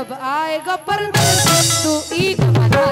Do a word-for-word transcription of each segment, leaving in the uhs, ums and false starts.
जब आएगा परदेस तू ईद मना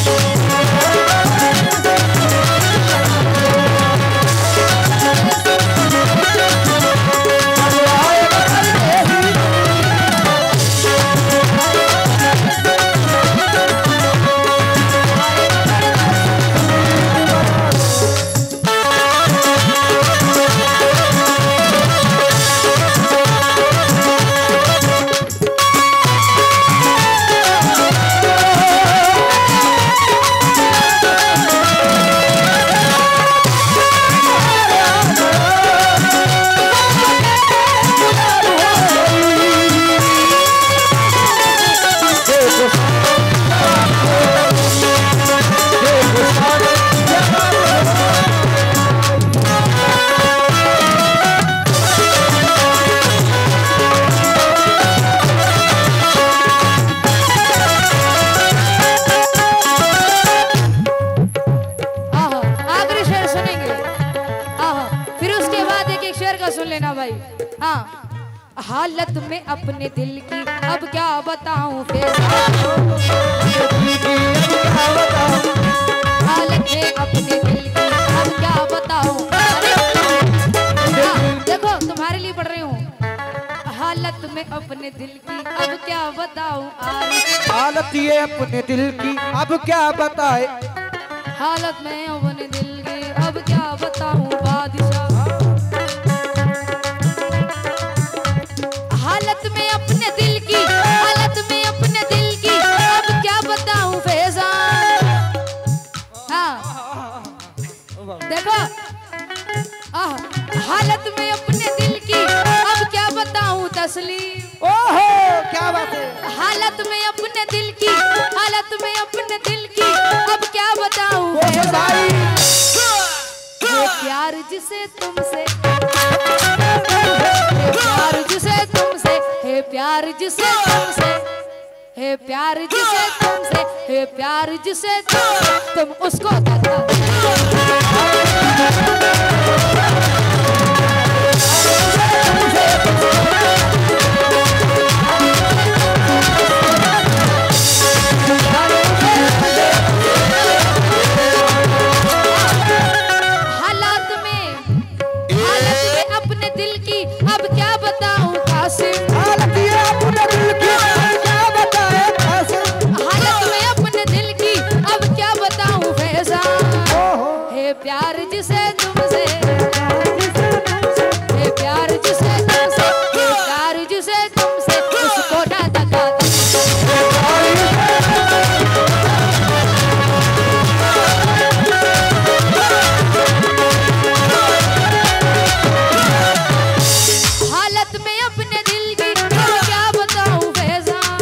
हालत में अपने दिल की अब क्या बताऊं फिर हालत में अपने दिल की अब क्या बताऊं देखो तुम्हारे लिए पढ़ रही हूँ हालत में अपने दिल की अब क्या बताऊं हालत ये अपने दिल की अब क्या बताए हालत में अपने दिल की अब क्या बताऊं बादशाह हालत में अपने दिल की हालत में अपने दिल की अब क्या बताऊं फैजान हाँ देखो आह हालत में अपने दिल की अब क्या बताऊं तस्लीम ओहो क्या बात है हालत में अपने दिल की हालत में अपने दिल की अब क्या बताऊं फैजान ये प्यार जिसे तुमसे प्यार जिसे तुमसे है प्यार जिसे तुमसे है प्यार जिसे तुमसे है प्यार जिसे तुमसे तुम उसको बता हालात में हालत में अपने दिल की अब क्या बताऊं कासिम हालत ये अपने दिल की अब क्या बताए हालत में अपने दिल की अब क्या बताऊं फैजान है प्यार जिसे तुमसे है प्यार जिसे तुमसे है प्यार जिसे तुमसे उसको ना दगा हालत में अपने दिल की अब क्या बताऊं फैजान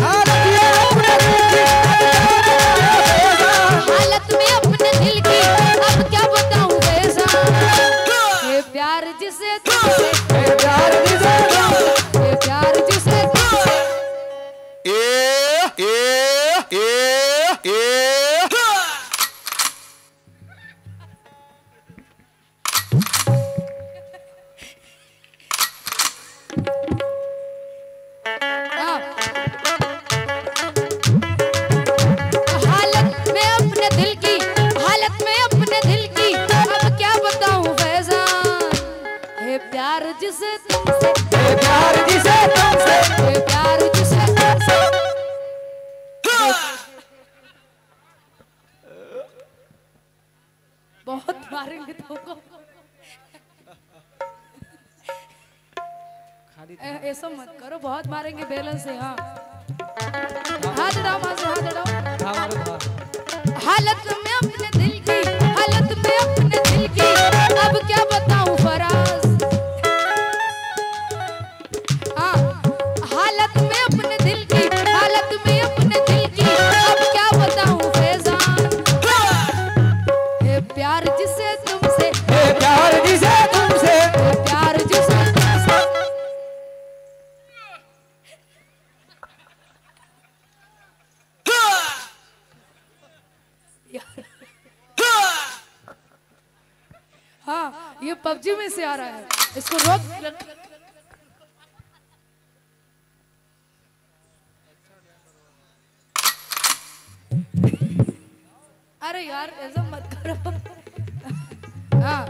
हालत में अपने दिल की अब क्या बताऊं फैजान ये प्यार जिसे तुमसे ये प्यार जिसे तुमसे ये प्यार जिसे तुमसे ए ए ए ए हाँ। हालत में अपने दिल की हालत में अपने दिल की अब क्या बताऊं फैजान है प्यार जिसे तुमसे ये प्यार जिसे तुमसे है प्यार जिसे तुमसे बहुत मारेंगे तुमको ऐ- ऐसा मत करो बहुत मारेंगे बैलेंस से हाँ हाथ डाओ वहां से हाथ डाओ हालत में अपने दिल की हालत में अपने दिल की अब क्या बताऊं फराज हाँ हालत में अपने दिल की हालत में अपने दिल की अब क्या बताऊं फैजान है प्यार जिसे तुमसे ये प्यार जिसे तुमसे है प्यार जिसे तुमसे हाँ ये पबजी में से आ रहा है इसको रोक अरे यार ऐसा मत करो। हाँ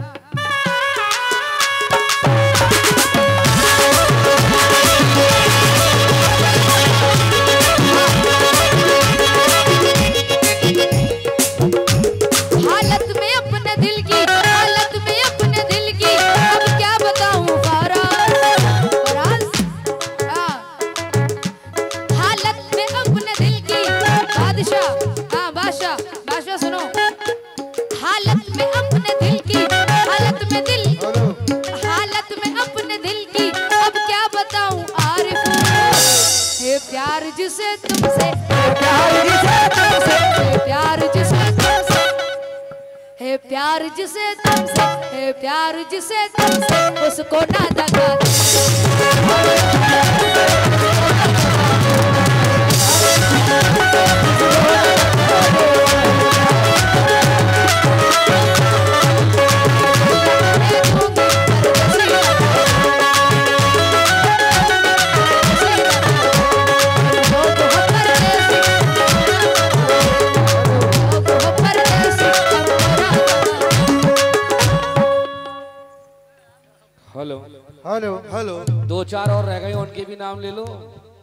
हालत में अपने दिल की, हालत में अपने दिल की, अब क्या बताऊं फराज। हाँ हालत में अपने दिल की, बादशाह हाँ बादशाह बादशाह सुनो। हालत में अपने दिल की, हालत में दिल, हालत में अपने दिल की, अब क्या बताऊं आरिफ। हे प्यार जिसे तुमसे, प्यार जिसे तुमसे, प्यार जिसे तुमसे, हे प्यार जिसे तुमसे, हे प्यार जिसे तुमसे, उसको ना दगा। हेलो हेलो हेलो, दो चार और रह गए, उनके भी नाम ले लो।